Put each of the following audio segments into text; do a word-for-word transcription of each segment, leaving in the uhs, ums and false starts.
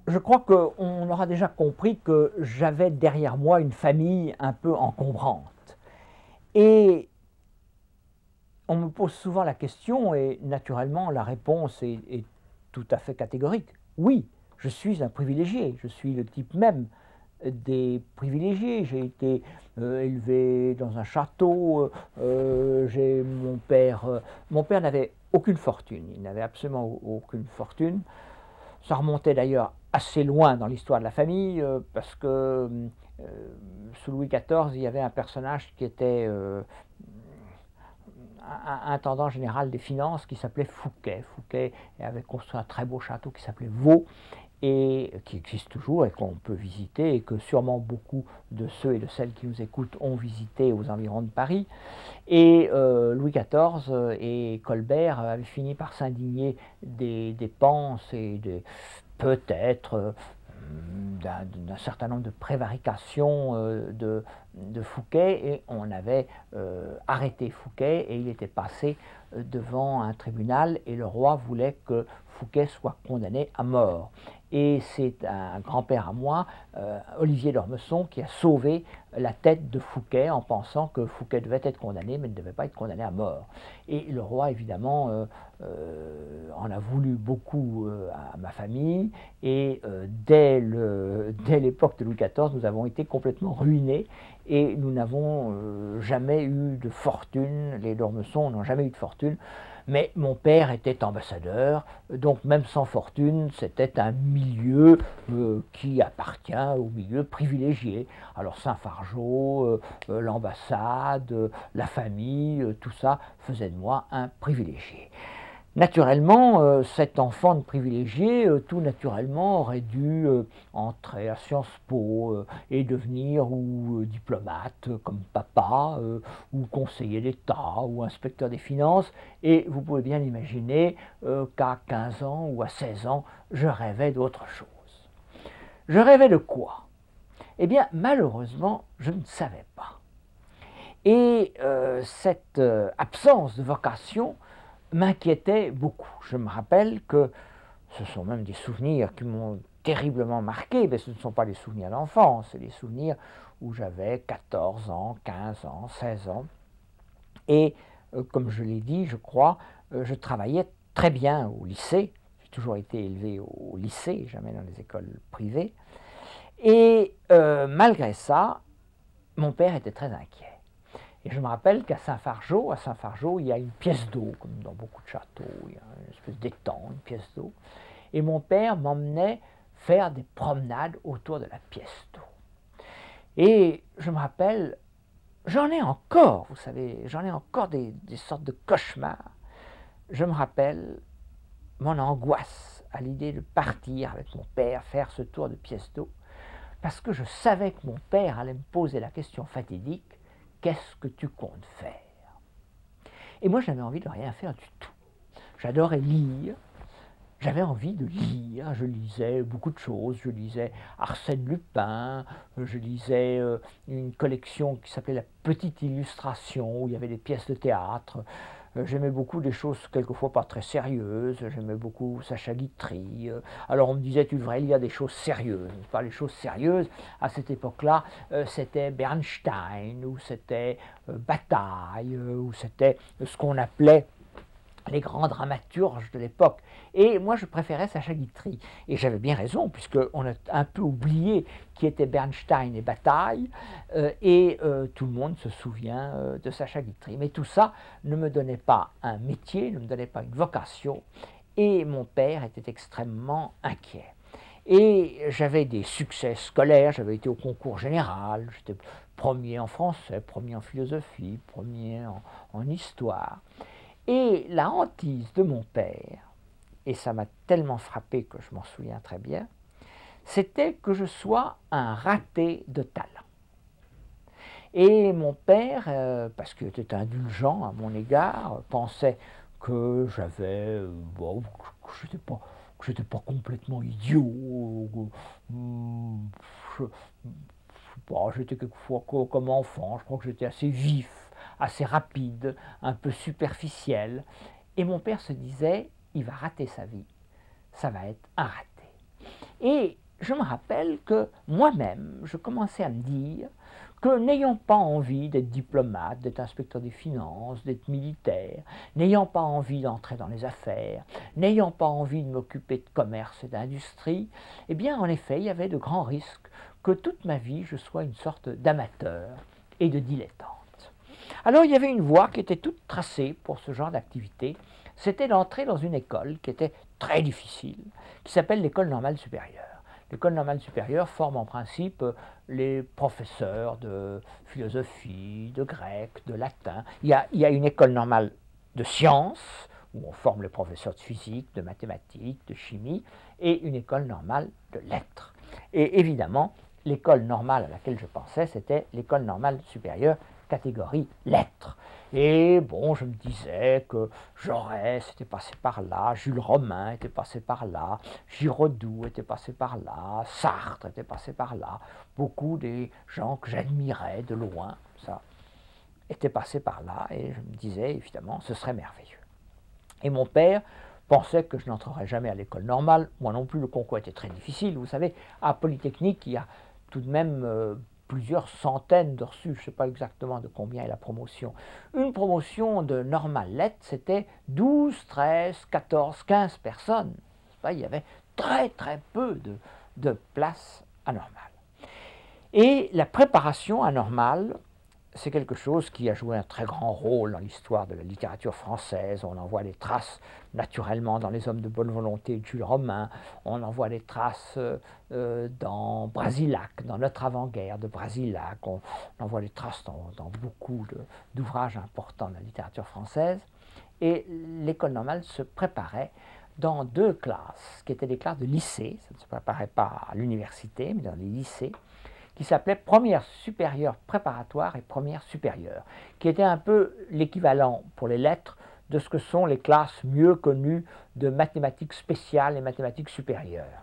je crois qu'on aura déjà compris que j'avais derrière moi une famille un peu encombrante. Et on me pose souvent la question, et naturellement la réponse est, est tout à fait catégorique. Oui, je suis un privilégié, je suis le type même des privilégiés. J'ai été euh, élevé dans un château, euh, j'ai mon père... Euh, mon père n'avait aucune fortune, il n'avait absolument aucune fortune. Ça remontait d'ailleurs assez loin dans l'histoire de la famille, euh, parce que euh, sous Louis quatorze, il y avait un personnage qui était euh, un intendant général des finances qui s'appelait Fouquet. Fouquet avait construit un très beau château qui s'appelait Vaux, et qui existe toujours et qu'on peut visiter, et que sûrement beaucoup de ceux et de celles qui nous écoutent ont visité aux environs de Paris. Et euh, Louis quatorze et Colbert avaient fini par s'indigner des dépenses et des, peut-être euh, d'un certain nombre de prévarications euh, de, de Fouquet, et on avait euh, arrêté Fouquet et il était passé euh, devant un tribunal, et le roi voulait que Fouquet soit condamné à mort. Et c'est un grand-père à moi, euh, Olivier d'Ormesson, qui a sauvé la tête de Fouquet en pensant que Fouquet devait être condamné, mais ne devait pas être condamné à mort. Et le roi, évidemment, euh, euh, en a voulu beaucoup euh, à ma famille, et euh, dès l'époque de Louis quatorze, nous avons été complètement ruinés, et nous n'avons euh, jamais eu de fortune. Les d'Ormesson n'ont jamais eu de fortune. Mais mon père était ambassadeur, donc même sans fortune, c'était un milieu euh, qui appartient au milieu privilégié. Alors Saint-Fargeau, euh, euh, l'ambassade, euh, la famille, euh, tout ça faisait de moi un privilégié. Naturellement, euh, cet enfant de privilégié, euh, tout naturellement, aurait dû euh, entrer à Sciences Po euh, et devenir ou euh, diplomate euh, comme papa, euh, ou conseiller d'État, ou inspecteur des finances. Et vous pouvez bien imaginer euh, qu'à quinze ans ou à seize ans, je rêvais d'autre chose. Je rêvais de quoi? Eh bien, malheureusement, je ne savais pas. Et euh, cette euh, absence de vocation m'inquiétait beaucoup. Je me rappelle que ce sont même des souvenirs qui m'ont terriblement marqué, mais ce ne sont pas des souvenirs d'enfance, c'est des souvenirs où j'avais quatorze ans, quinze ans, seize ans. Et euh, comme je l'ai dit, je crois, euh, je travaillais très bien au lycée. J'ai toujours été élevé au lycée, jamais dans les écoles privées. Et euh, malgré ça, mon père était très inquiet. Et je me rappelle qu'à Saint-Fargeau, à Saint-Fargeau, il y a une pièce d'eau, comme dans beaucoup de châteaux, il y a une espèce d'étang, une pièce d'eau. Et mon père m'emmenait faire des promenades autour de la pièce d'eau. Et je me rappelle, j'en ai encore, vous savez, j'en ai encore des, des sortes de cauchemars. Je me rappelle mon angoisse à l'idée de partir avec mon père faire ce tour de pièce d'eau, parce que je savais que mon père allait me poser la question fatidique: qu'est-ce que tu comptes faire? Et moi, j'avais envie de rien faire du tout. J'adorais lire, j'avais envie de lire, je lisais beaucoup de choses, je lisais Arsène Lupin, je lisais euh, une collection qui s'appelait La Petite Illustration, où il y avait des pièces de théâtre. Euh, j'aimais beaucoup des choses quelquefois pas très sérieuses, j'aimais beaucoup Sacha Guitry. Euh, alors on me disait: tu devrais lire des choses sérieuses. Pas les choses sérieuses, à cette époque-là, euh, c'était Bernstein, ou c'était euh, Bataille, euh, ou c'était ce qu'on appelait les grands dramaturges de l'époque. Et moi, je préférais Sacha Guitry. Et j'avais bien raison, puisqu'on a un peu oublié qui étaient Bernstein et Bataille, euh, et euh, tout le monde se souvient euh, de Sacha Guitry. Mais tout ça ne me donnait pas un métier, ne me donnait pas une vocation, et mon père était extrêmement inquiet. Et j'avais des succès scolaires, j'avais été au concours général, j'étais premier en français, premier en philosophie, premier en, en histoire. Et la hantise de mon père, et ça m'a tellement frappé que je m'en souviens très bien, c'était que je sois un raté de talent. Et mon père, euh, parce qu'il était indulgent à mon égard, pensait que j'avais, euh, bon, que je n'étais pas, que j'étais pas complètement idiot, euh, je, bon, j'étais quelquefois comme enfant, je crois que j'étais assez vif, assez rapide, un peu superficiel. Et mon père se disait: il va rater sa vie, ça va être un raté. Et je me rappelle que moi-même, je commençais à me dire que n'ayant pas envie d'être diplomate, d'être inspecteur des finances, d'être militaire, n'ayant pas envie d'entrer dans les affaires, n'ayant pas envie de m'occuper de commerce et d'industrie, eh bien en effet, il y avait de grands risques que toute ma vie je sois une sorte d'amateur et de dilettante. Alors il y avait une voie qui était toute tracée pour ce genre d'activité, c'était d'entrer dans une école qui était très difficile, qui s'appelle l'École normale supérieure. L'école normale supérieure forme en principe les professeurs de philosophie, de grec, de latin. Il y a, il y a une école normale de sciences, où on forme les professeurs de physique, de mathématiques, de chimie, et une école normale de lettres. Et évidemment, l'école normale à laquelle je pensais, c'était l'école normale supérieure catégorie lettres. Et bon, je me disais que Jaurès était passé par là, Jules Romain était passé par là, Giraudoux était passé par là, Sartre était passé par là. Beaucoup des gens que j'admirais de loin, ça, étaient passés par là. Et je me disais, évidemment, ce serait merveilleux. Et mon père pensait que je n'entrerais jamais à l'école normale. Moi non plus, le concours était très difficile. Vous savez, à Polytechnique, il y a tout de même euh, plusieurs centaines de reçus, je ne sais pas exactement de combien est la promotion. Une promotion de Normal Lettres, c'était douze, treize, quatorze, quinze personnes. Il y avait très très peu de, de places à Normal. Et la préparation à Normal, c'est quelque chose qui a joué un très grand rôle dans l'histoire de la littérature française. On en voit les traces naturellement dans Les Hommes de bonne volonté de Jules Romain, on en voit les traces euh, dans Brasilac, dans Notre avant-guerre de Brasilac, on, on en voit les traces dans, dans beaucoup d'ouvrages importants de la littérature française. Et l'école normale se préparait dans deux classes, qui étaient des classes de lycée, ça ne se préparait pas à l'université, mais dans les lycées, qui s'appelait première supérieure préparatoire et première supérieure, qui était un peu l'équivalent pour les lettres de ce que sont les classes mieux connues de mathématiques spéciales et mathématiques supérieures.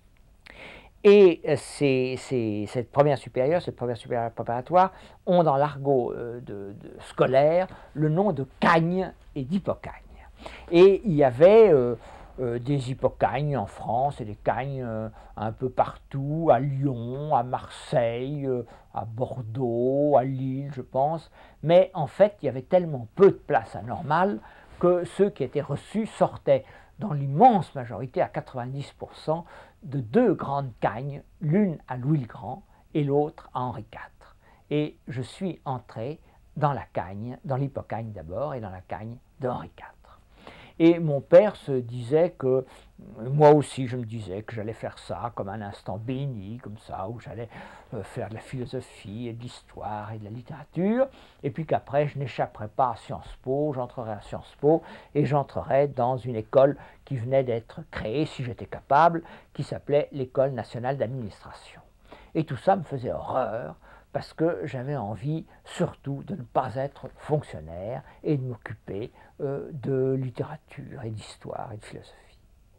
Et ces, ces, cette première supérieure, cette première supérieure préparatoire, ont dans l'argot euh, de, de scolaire le nom de cagne et d'hypocagne. Et il y avait euh, Euh, des hypocagnes en France et des cagnes euh, un peu partout, à Lyon, à Marseille, euh, à Bordeaux, à Lille, je pense. Mais en fait, il y avait tellement peu de places à Normal que ceux qui étaient reçus sortaient dans l'immense majorité, à quatre-vingt-dix pour cent, de deux grandes cagnes, l'une à Louis le Grand et l'autre à Henri quatre. Et je suis entré dans la cagne, dans l'hypocagne d'abord, et dans la cagne de Henri quatre. Et mon père se disait que, moi aussi je me disais que j'allais faire ça comme un instant béni, comme ça, où j'allais faire de la philosophie et de l'histoire et de la littérature, et puis qu'après je n'échapperais pas à Sciences Po, j'entrerais à Sciences Po, et j'entrerais dans une école qui venait d'être créée, si j'étais capable, qui s'appelait l'École nationale d'administration. Et tout ça me faisait horreur, parce que j'avais envie surtout de ne pas être fonctionnaire et de m'occuper euh, de littérature et d'histoire et de philosophie.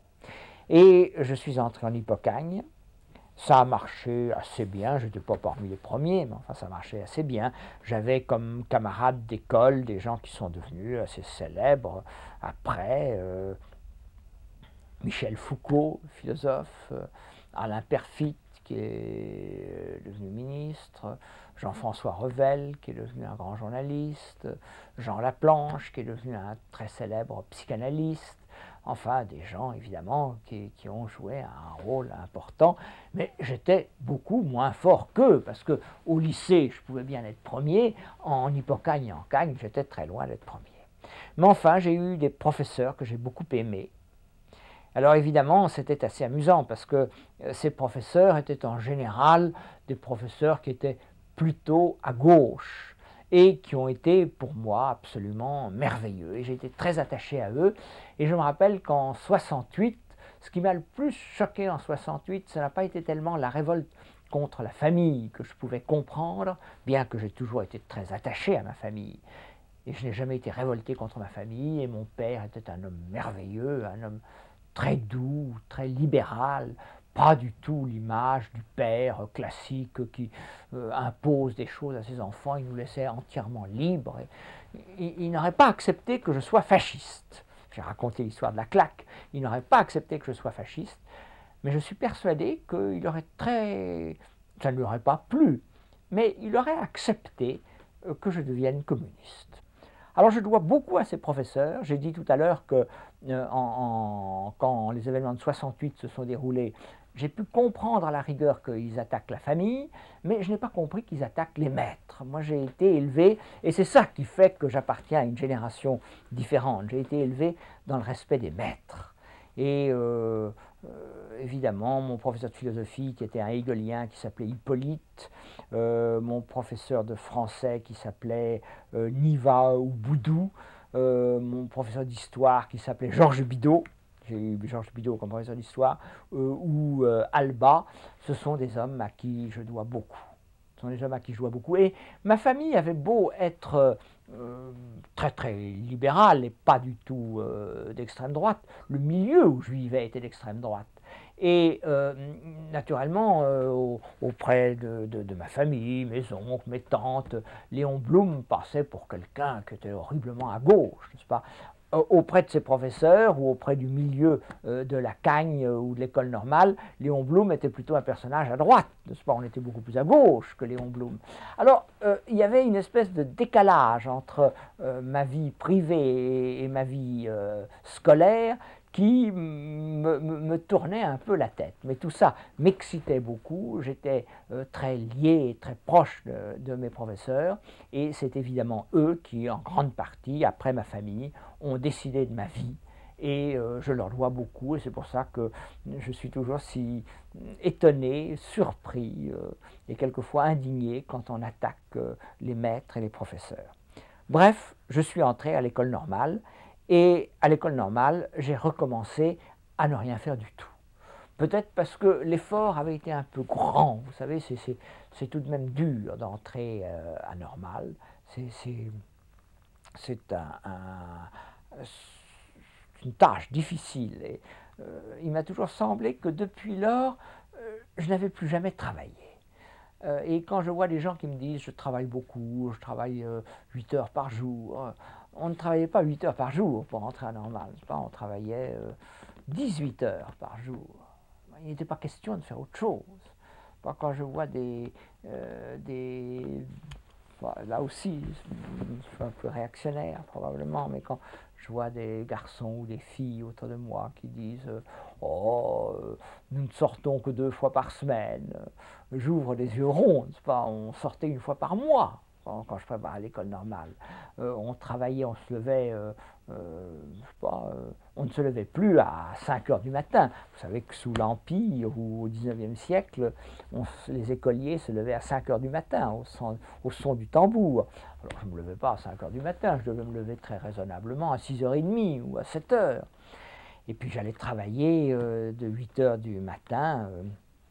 Et je suis entré en hypocagne, ça a marché assez bien, je n'étais pas parmi les premiers, mais enfin ça marchait assez bien. J'avais comme camarades d'école des gens qui sont devenus assez célèbres après, euh, Michel Foucault, philosophe, euh, Alain Perfit, qui est devenu ministre, Jean-François Revel, qui est devenu un grand journaliste, Jean Laplanche, qui est devenu un très célèbre psychanalyste, enfin des gens évidemment qui, qui ont joué un rôle important, mais j'étais beaucoup moins fort qu'eux, parce qu'au lycée je pouvais bien être premier, en hypocagne et en cagne j'étais très loin d'être premier. Mais enfin j'ai eu des professeurs que j'ai beaucoup aimés. Alors évidemment, c'était assez amusant parce que ces professeurs étaient en général des professeurs qui étaient plutôt à gauche et qui ont été pour moi absolument merveilleux. Et j'ai été très attaché à eux. Et je me rappelle qu'en soixante-huit, ce qui m'a le plus choqué en soixante-huit, ce n'a pas été tellement la révolte contre la famille que je pouvais comprendre, bien que j'ai toujours été très attaché à ma famille. Et je n'ai jamais été révolté contre ma famille. Et mon père était un homme merveilleux, un homme très doux, très libéral, pas du tout l'image du père classique qui euh, impose des choses à ses enfants, il nous laissait entièrement libres. Et, il, il n'aurait pas accepté que je sois fasciste. J'ai raconté l'histoire de la claque, il n'aurait pas accepté que je sois fasciste, mais je suis persuadé qu'il aurait très... ça ne lui aurait pas plu, mais il aurait accepté euh, que je devienne communiste. Alors je dois beaucoup à ces professeurs. J'ai dit tout à l'heure que euh, en, en, quand les événements de soixante-huit se sont déroulés, j'ai pu comprendre à la rigueur qu'ils attaquent la famille, mais je n'ai pas compris qu'ils attaquent les maîtres. Moi j'ai été élevé, et c'est ça qui fait que j'appartiens à une génération différente. J'ai été élevé dans le respect des maîtres. Et euh, euh, évidemment, mon professeur de philosophie, qui était un hegelien, qui s'appelait Hippolyte, euh, mon professeur de français, qui s'appelait euh, Niva ou Boudou, euh, mon professeur d'histoire, qui s'appelait Georges Bidault, j'ai eu Georges Bidault comme professeur d'histoire, euh, ou euh, Alba, ce sont des hommes à qui je dois beaucoup. Ce sont des hommes à qui je dois beaucoup. Et ma famille avait beau être euh, très très libérale et pas du tout euh, d'extrême droite, le milieu où je vivais était d'extrême droite. Et euh, naturellement, euh, auprès de, de, de ma famille, mes oncles, mes tantes, Léon Blum passait pour quelqu'un qui était horriblement à gauche, n'est-ce pas ? Auprès de ses professeurs ou auprès du milieu euh, de la Cagne euh, ou de l'école normale, Léon Blum était plutôt un personnage à droite, n'est-ce pas ? On était beaucoup plus à gauche que Léon Blum. Alors, euh, il y avait une espèce de décalage entre euh, ma vie privée et, et ma vie euh, scolaire qui me, me, me tournait un peu la tête. Mais tout ça m'excitait beaucoup, j'étais euh, très lié et très proche de, de mes professeurs, et c'est évidemment eux qui, en grande partie, après ma famille, ont décidé de ma vie, et euh, je leur dois beaucoup, et c'est pour ça que je suis toujours si étonné, surpris, euh, et quelquefois indigné quand on attaque euh, les maîtres et les professeurs. Bref, je suis entré à l'école normale, et à l'école normale, j'ai recommencé à ne rien faire du tout. Peut-être parce que l'effort avait été un peu grand, vous savez, c'est tout de même dur d'entrer euh, à Normale. C'est un, un, une tâche difficile. Et, euh, il m'a toujours semblé que depuis lors, euh, je n'avais plus jamais travaillé. Euh, et quand je vois des gens qui me disent je travaille beaucoup, je travaille euh, huit heures par jour, euh, on ne travaillait pas huit heures par jour pour rentrer à Normale, pas, on travaillait euh, dix-huit heures par jour. Il n'était pas question de faire autre chose. Pas quand je vois des, euh, des là aussi, je suis un peu réactionnaire probablement, mais quand je vois des garçons ou des filles autour de moi qui disent « Oh, nous ne sortons que deux fois par semaine », j'ouvre les yeux ronds, n'est-ce pas ? On sortait une fois par mois quand, quand je préparais à l'école normale. Euh, on travaillait, on se levait, euh, euh, je sais pas, euh, on ne se levait plus à cinq heures du matin. Vous savez que sous l'Empire ou au dix-neuvième siècle, on, les écoliers se levaient à cinq heures du matin au son, au son du tambour. Alors je ne me levais pas à cinq heures du matin, je devais me lever très raisonnablement à six heures trente ou à sept heures. Et puis j'allais travailler euh, de huit heures du matin euh,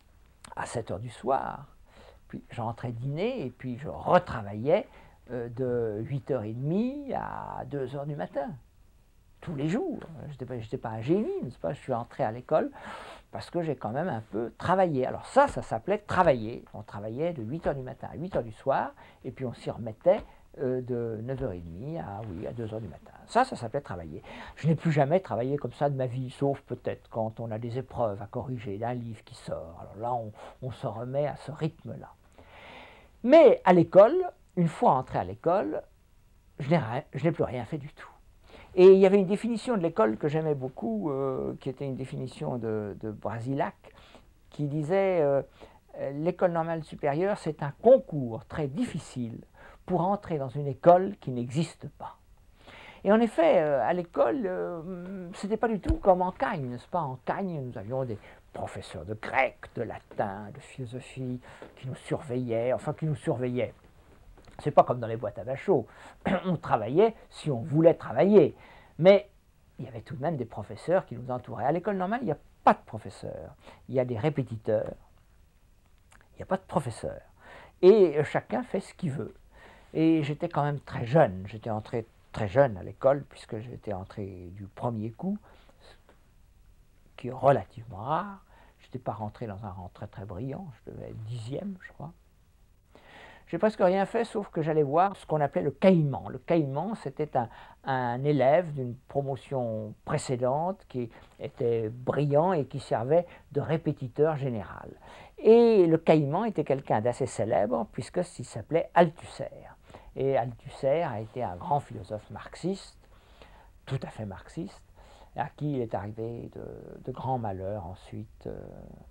à sept heures du soir. Puis j'entrais dîner et puis je retravaillais euh, de huit heures trente à deux heures du matin. Tous les jours. Je n'étais pas un génie, n'est-ce pas ? Je suis entré à l'école parce que j'ai quand même un peu travaillé. Alors ça, ça s'appelait travailler. On travaillait de huit heures du matin à huit heures du soir, et puis on s'y remettait euh, de neuf heures trente à, oui, à deux heures du matin. Ça, ça s'appelait travailler. Je n'ai plus jamais travaillé comme ça de ma vie, sauf peut-être quand on a des épreuves à corriger d'un livre qui sort. Alors là, on, on se remet à ce rythme-là. Mais à l'école, une fois entré à l'école, je n'ai plus rien fait du tout. Et il y avait une définition de l'école que j'aimais beaucoup, euh, qui était une définition de, de Brasilac, qui disait euh, « L'école normale supérieure, c'est un concours très difficile pour entrer dans une école qui n'existe pas. » Et en effet, euh, à l'école, euh, ce n'était pas du tout comme en Cagne, n'est-ce pas ? En Cagne, nous avions des professeurs de grec, de latin, de philosophie, qui nous surveillaient, enfin qui nous surveillaient. C'est pas comme dans les boîtes à vachot. On travaillait si on voulait travailler. Mais il y avait tout de même des professeurs qui nous entouraient. À l'école normale, il n'y a pas de professeurs. Il y a des répétiteurs. Il n'y a pas de professeurs. Et chacun fait ce qu'il veut. Et j'étais quand même très jeune. J'étais entré très jeune à l'école, puisque j'étais entré du premier coup, qui est relativement rare. Je n'étais pas rentré dans un rang très très brillant. Je devais être dixième, je crois. j'ai presque rien fait, sauf que j'allais voir ce qu'on appelait le caïman. Le caïman, c'était un, un élève d'une promotion précédente qui était brillant et qui servait de répétiteur général. Et le caïman était quelqu'un d'assez célèbre, puisqu'il s'appelait Althusser. Et Althusser a été un grand philosophe marxiste, tout à fait marxiste, à qui il est arrivé de, de grands malheurs ensuite. Euh,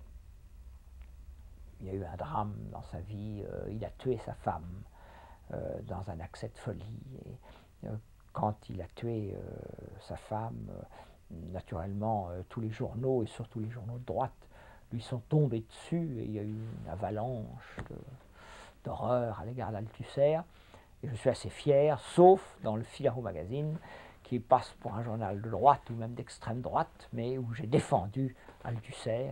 il y a eu un drame dans sa vie, euh, il a tué sa femme euh, dans un accès de folie. Et, euh, quand il a tué euh, sa femme, euh, naturellement, euh, tous les journaux, et surtout les journaux de droite, lui sont tombés dessus, et il y a eu une avalanche d'horreur à l'égard d'Althusser. Et je suis assez fier, sauf dans le Figaro Magazine, qui passe pour un journal de droite ou même d'extrême droite, mais où j'ai défendu Althusser.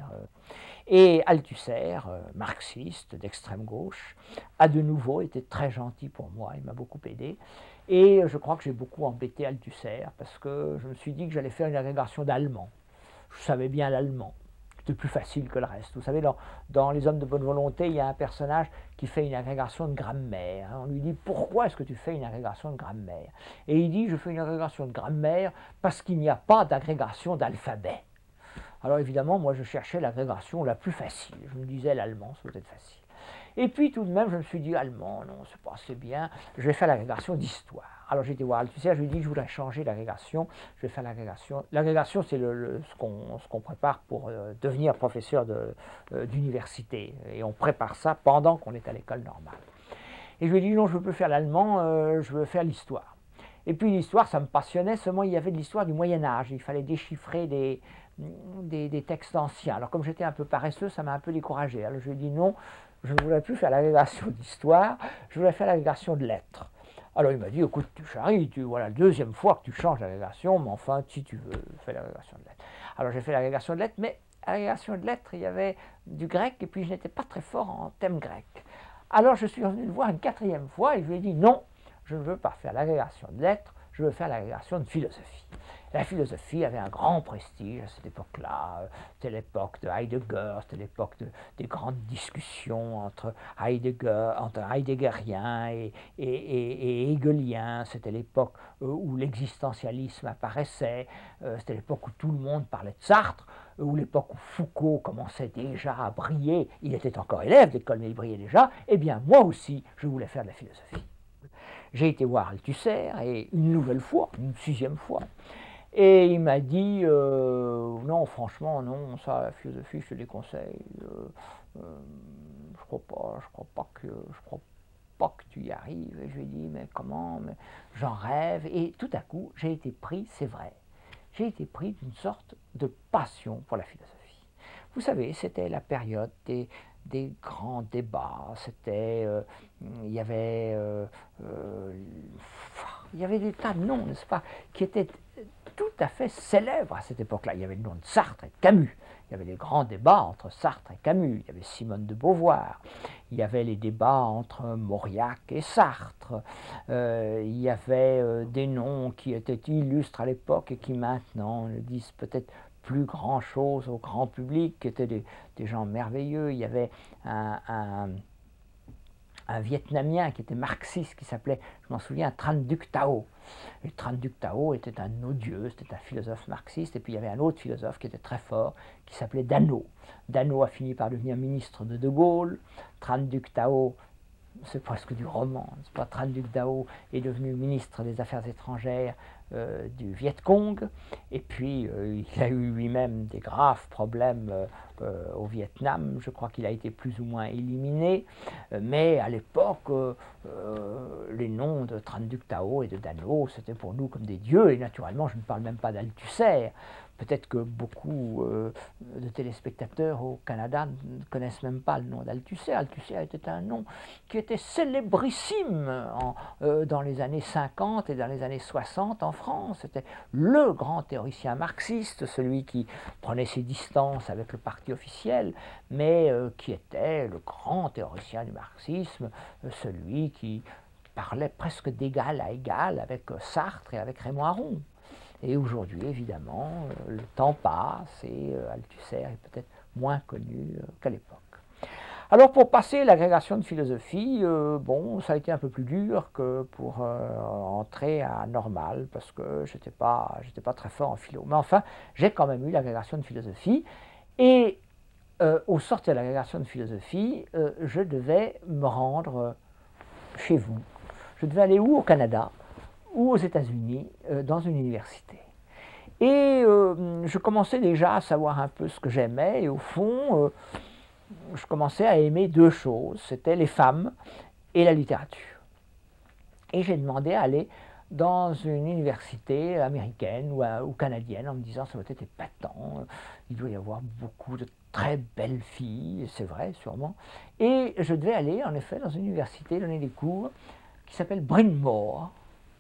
Et Althusser, euh, marxiste d'extrême gauche, a de nouveau été très gentil pour moi, il m'a beaucoup aidé. Et je crois que j'ai beaucoup embêté Althusser, parce que je me suis dit que j'allais faire une agrégation d'allemand. Je savais bien l'allemand. C'était plus facile que le reste. Vous savez, dans, dans Les Hommes de bonne volonté, il y a un personnage qui fait une agrégation de grammaire. On lui dit « Pourquoi est-ce que tu fais une agrégation de grammaire ?» Et il dit « Je fais une agrégation de grammaire parce qu'il n'y a pas d'agrégation d'alphabet. » Alors évidemment, moi je cherchais l'agrégation la plus facile. Je me disais l'allemand, ça doit être facile. Et puis tout de même, je me suis dit allemand, non, c'est pas assez bien, je vais faire l'agrégation d'histoire. Alors j'ai été voir Althusser, je lui ai dit que je voudrais changer l'agrégation, je vais faire l'agrégation. L'agrégation, c'est le, le, ce qu'on ce qu'on prépare pour euh, devenir professeur d'université. De, euh, et on prépare ça pendant qu'on est à l'école normale. Et je lui ai dit non, je ne veux plus faire l'allemand, euh, je veux faire l'histoire. Et puis l'histoire, ça me passionnait, seulement il y avait de l'histoire du Moyen-Âge, il fallait déchiffrer des, des, des textes anciens. Alors comme j'étais un peu paresseux, ça m'a un peu découragé. Alors je lui ai dit non, je ne voulais plus faire l'agrégation d'histoire, je voulais faire l'agrégation de lettres. Alors il m'a dit, écoute, tu charries, tu, voilà la deuxième fois que tu changes l'agrégation, mais enfin, si tu veux, fais l'agrégation de lettres. Alors j'ai fait l'agrégation de lettres, mais à l'agrégation de lettres, il y avait du grec, et puis je n'étais pas très fort en thème grec. Alors je suis revenu le voir une quatrième fois, et je lui ai dit, non, je ne veux pas faire l'agrégation de lettres, je veux faire l'agrégation de philosophie. La philosophie avait un grand prestige à cette époque-là. C'était l'époque de Heidegger, c'était l'époque de, des grandes discussions entre, Heidegger, entre heideggeriens et, et, et, et hegeliens. C'était l'époque où l'existentialisme apparaissait. C'était l'époque où tout le monde parlait de Sartre, où l'époque où Foucault commençait déjà à briller. Il était encore élève d'école, mais il brillait déjà. Eh bien, moi aussi, je voulais faire de la philosophie. J'ai été voir Althusser, et une nouvelle fois, une sixième fois, et il m'a dit euh, non, franchement, non, ça, la philosophie, je te déconseille. Euh, euh, je crois pas, je crois pas que, je crois pas que tu y arrives. Et je lui ai dit mais comment, mais j'en rêve. Et tout à coup, j'ai été pris, c'est vrai, j'ai été pris d'une sorte de passion pour la philosophie. Vous savez, c'était la période des des grands débats, c'était, euh, il y avait, euh, euh, il y avait des tas de noms, n'est-ce pas, qui étaient tout à fait célèbres à cette époque-là. Il y avait le nom de Sartre et de Camus, il y avait les grands débats entre Sartre et Camus, il y avait Simone de Beauvoir, il y avait les débats entre Mauriac et Sartre, euh, il y avait euh, des noms qui étaient illustres à l'époque et qui maintenant ne disent peut-être plus grand chose au grand public, qui étaient des, des gens merveilleux. Il y avait un, un, un Vietnamien qui était marxiste, qui s'appelait, je m'en souviens, Tran Duc Thao. Et Tran Duc Thao était un odieux, c'était un philosophe marxiste, et puis il y avait un autre philosophe qui était très fort, qui s'appelait Dano. Dano a fini par devenir ministre de De Gaulle. Tran Duc Thao, c'est presque du roman, c'est pas, Tran Duc Thao est devenu ministre des Affaires étrangères Euh, du Viet Cong, et puis euh, il a eu lui-même des graves problèmes euh, euh, au Vietnam. Je crois qu'il a été plus ou moins éliminé, euh, mais à l'époque, euh, euh, les noms de Tran Duc Thao et de Dano, c'était pour nous comme des dieux, et naturellement, je ne parle même pas d'Althusser. Peut-être que beaucoup euh, de téléspectateurs au Canada ne connaissent même pas le nom d'Althusser. Althusser était un nom qui était célébrissime en, euh, dans les années cinquante et dans les années soixante en France. C'était le grand théoricien marxiste, celui qui prenait ses distances avec le parti officiel, mais euh, qui était le grand théoricien du marxisme, euh, celui qui parlait presque d'égal à égal avec Sartre et avec Raymond Aron. Et aujourd'hui, évidemment, euh, le temps passe et euh, Althusser est peut-être moins connu euh, qu'à l'époque. Alors pour passer l'agrégation de philosophie, euh, bon, ça a été un peu plus dur que pour euh, entrer à Normal, parce que je n'étais pas, j'étais pas très fort en philo. Mais enfin, j'ai quand même eu l'agrégation de philosophie, et euh, au sortir de l'agrégation de philosophie, euh, je devais me rendre chez vous. Je devais aller où? Au Canada, ou aux États-Unis, euh, dans une université. Et euh, je commençais déjà à savoir un peu ce que j'aimais, et au fond, euh, je commençais à aimer deux choses, c'était les femmes et la littérature. Et j'ai demandé à aller dans une université américaine ou, ou canadienne en me disant ça va être épatant, il doit y avoir beaucoup de très belles filles, c'est vrai sûrement. Et je devais aller en effet dans une université donner des cours qui s'appelle Bryn Mawr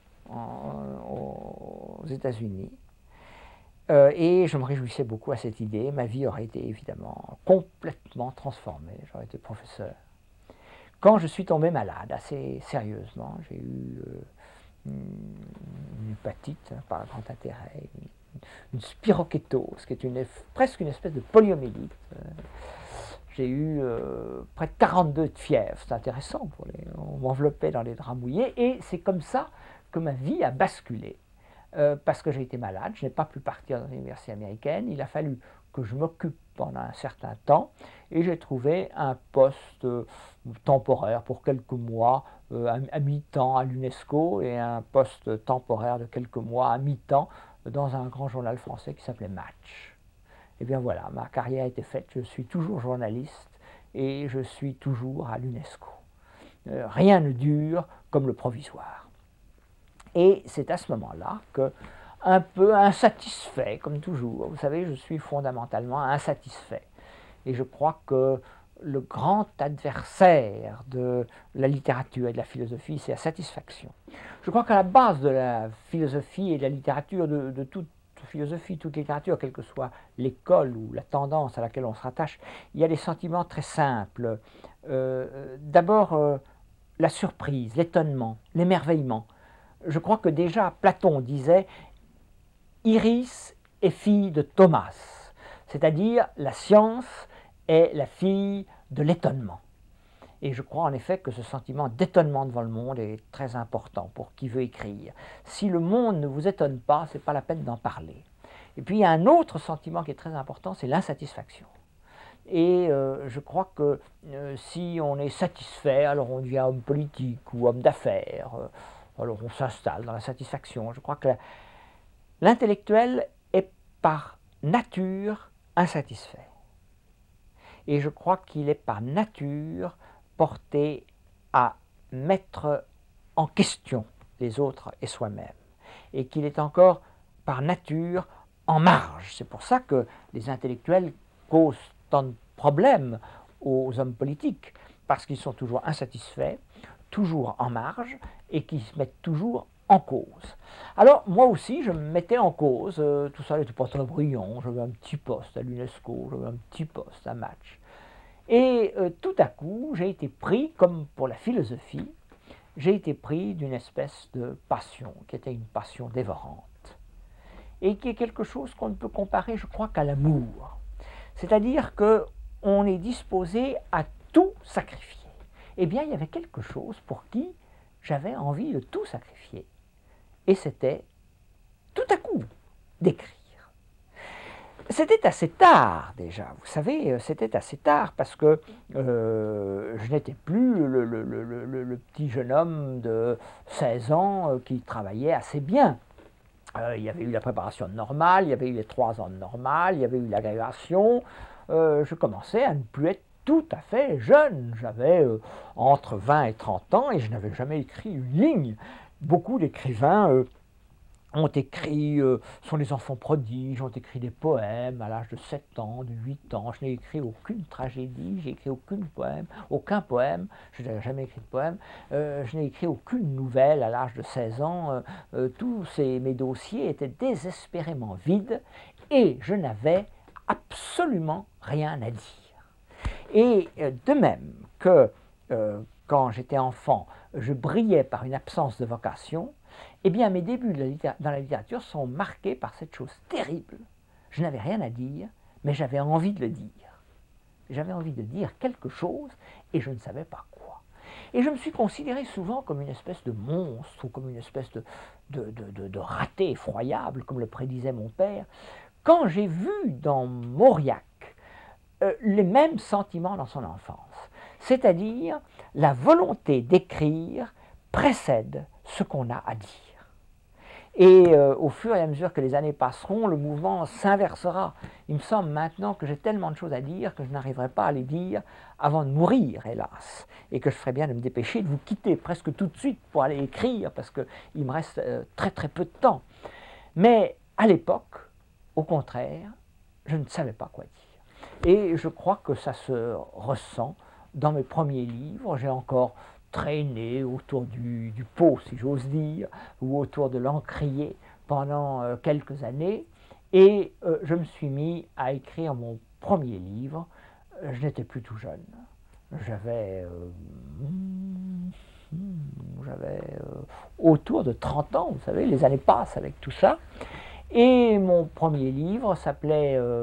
aux États-Unis. Euh, et je me réjouissais beaucoup à cette idée. Ma vie aurait été évidemment complètement transformée. J'aurais été professeur. Quand je suis tombé malade, assez sérieusement, j'ai eu euh, une hépatite hein, par grand intérêt, une, une spirokétose, qui est une, presque une espèce de poliomyélite. J'ai eu euh, près de quarante-deux de fièvre. C'est intéressant. Pour les, on m'enveloppait dans les draps mouillés. Et c'est comme ça que ma vie a basculé. Euh, parce que j'ai été malade, je n'ai pas pu partir dans l'université américaine, il a fallu que je m'occupe pendant un certain temps, et j'ai trouvé un poste euh, temporaire pour quelques mois, euh, à, à mi-temps à l'UNESCO, et un poste temporaire de quelques mois à mi-temps dans un grand journal français qui s'appelait Match. Et bien voilà, ma carrière a été faite, je suis toujours journaliste, et je suis toujours à l'UNESCO. Euh, rien ne dure comme le provisoire. Et c'est à ce moment-là que, un peu insatisfait, comme toujours, vous savez, je suis fondamentalement insatisfait. Et je crois que le grand adversaire de la littérature et de la philosophie, c'est la satisfaction. Je crois qu'à la base de la philosophie et de la littérature, de, de toute philosophie, toute littérature, quelle que soit l'école ou la tendance à laquelle on se rattache, il y a des sentiments très simples. Euh, D'abord, euh, la surprise, l'étonnement, l'émerveillement. Je crois que déjà Platon disait « Iris est fille de Thomas », c'est-à-dire la science est la fille de l'étonnement. Et je crois en effet que ce sentiment d'étonnement devant le monde est très important pour qui veut écrire. Si le monde ne vous étonne pas, ce n'est pas la peine d'en parler. Et puis il y a un autre sentiment qui est très important, c'est l'insatisfaction. Et euh, je crois que euh, si on est satisfait, alors on devient homme politique ou homme d'affaires, euh, alors on s'installe dans la satisfaction. Je crois que l'intellectuel est par nature insatisfait. Et je crois qu'il est par nature porté à mettre en question les autres et soi-même. Et qu'il est encore par nature en marge. C'est pour ça que les intellectuels causent tant de problèmes aux hommes politiques, parce qu'ils sont toujours insatisfaits, toujours en marge, et qui se mettent toujours en cause. Alors, moi aussi, je me mettais en cause, euh, tout ça n'était pas très brillant, j'avais un petit poste à l'UNESCO, j'avais un petit poste à Match. Et euh, tout à coup, j'ai été pris, comme pour la philosophie, j'ai été pris d'une espèce de passion, qui était une passion dévorante, et qui est quelque chose qu'on ne peut comparer, je crois, qu'à l'amour. C'est-à-dire qu'on est disposé à tout sacrifier. Eh bien, il y avait quelque chose pour qui j'avais envie de tout sacrifier. Et c'était, tout à coup, d'écrire. C'était assez tard déjà, vous savez, c'était assez tard parce que euh, je n'étais plus le, le, le, le, le petit jeune homme de seize ans euh, qui travaillait assez bien. Euh, il y avait eu la préparation normale, il y avait eu les trois ans de normale, il y avait eu l'agrégation. Euh, je commençais à ne plus être tout à fait jeune. J'avais euh, entre vingt et trente ans et je n'avais jamais écrit une ligne. Beaucoup d'écrivains euh, ont écrit, euh, sont des enfants prodiges, ont écrit des poèmes à l'âge de sept ans, de huit ans. Je n'ai écrit aucune tragédie, j'ai écrit aucun poème, aucun poème, je n'avais jamais écrit de poème. Euh, je n'ai écrit aucune nouvelle à l'âge de seize ans. Euh, euh, tous ces, mes dossiers étaient désespérément vides et je n'avais absolument rien à dire. Et euh, de même que euh, quand j'étais enfant, je brillais par une absence de vocation, eh bien, mes débuts dans la littérature sont marqués par cette chose terrible. Je n'avais rien à dire, mais j'avais envie de le dire. j'avais envie de dire quelque chose et je ne savais pas quoi. Et je me suis considéré souvent comme une espèce de monstre ou comme une espèce de, de, de, de, de raté effroyable, comme le prédisait mon père, quand j'ai vu dans Mauriac euh, les mêmes sentiments dans son enfance, c'est-à-dire la volonté d'écrire précède ce qu'on a à dire. Et euh, au fur et à mesure que les années passeront, le mouvement s'inversera. Il me semble maintenant que j'ai tellement de choses à dire que je n'arriverai pas à les dire avant de mourir, hélas. Et que je ferais bien de me dépêcher de vous quitter presque tout de suite pour aller écrire, parce qu'il me reste euh, très très peu de temps. Mais à l'époque, au contraire, je ne savais pas quoi dire. Et je crois que ça se ressent dans mes premiers livres. J'ai encore traîné autour du, du pot, si j'ose dire, ou autour de l'encrier pendant euh, quelques années, et euh, je me suis mis à écrire mon premier livre. Je n'étais plus tout jeune. J'avais euh, j'avais euh, autour de trente ans, vous savez, les années passent avec tout ça. Et mon premier livre s'appelait euh,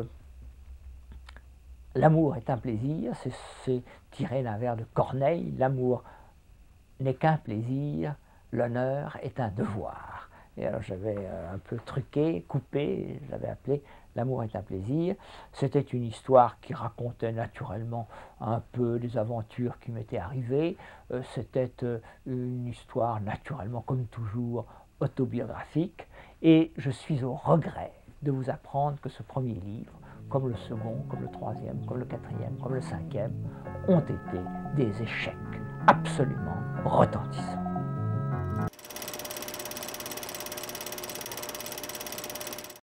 L'amour est un plaisir, c'est tiré d'un vers de Corneille, l'amour n'est qu'un plaisir, l'honneur est un devoir. Et alors j'avais un peu truqué, coupé, j'avais appelé L'amour est un plaisir. C'était une histoire qui racontait naturellement un peu les aventures qui m'étaient arrivées. C'était une histoire naturellement, comme toujours, autobiographique. Et je suis au regret de vous apprendre que ce premier livre, comme le second, comme le troisième, comme le quatrième, comme le cinquième, ont été des échecs absolument retentissants.